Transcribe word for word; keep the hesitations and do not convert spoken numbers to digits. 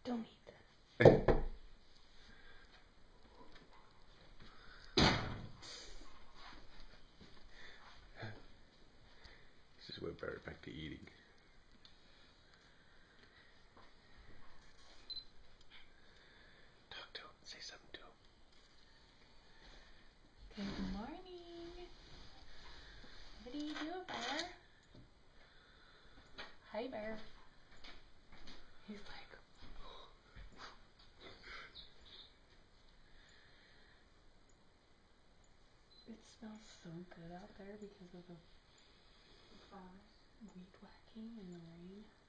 Don't eat that. This just went right back to eating. Talk to him. Say something to him. Good morning. What do you do, Bear? Hi, Bear. He's like... It smells so good out there because of the weed whacking and the rain.